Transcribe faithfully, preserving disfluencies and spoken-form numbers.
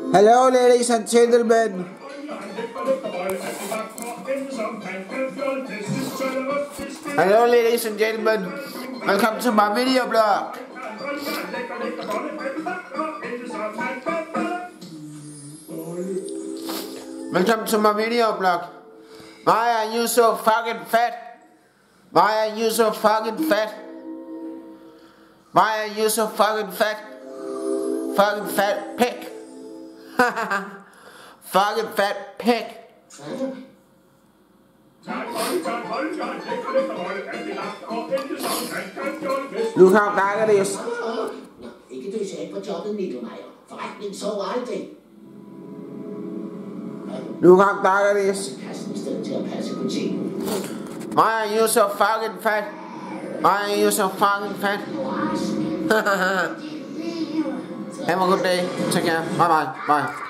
Hello, ladies and gentlemen. Hello, ladies and gentlemen. Welcome to my video blog. Welcome to my video blog. Why are you so fucking fat? Why are you so fucking fat? Why are you so fucking fat? Fucking fat pig. Fucking fat pig. Look how dark it is. Ikke døse af på jobbet, Mikkelmeier. Forretningen sover aldrig. Look how dark it is. Kassen i stedet til at passe butikken. Why are you so fucking fat? Why are you so fucking fat? Have a good day. Take care. Bye bye. Bye.